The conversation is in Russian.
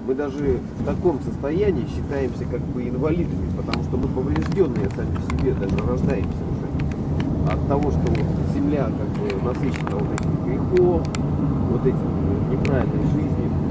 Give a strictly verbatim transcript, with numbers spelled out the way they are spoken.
Мы даже в таком состоянии считаемся как бы инвалидами, потому что мы поврежденные сами в себе, даже рождаемся уже. От того, что вот земля как бы насыщена вот этим грехом, вот этим неправильной жизнью.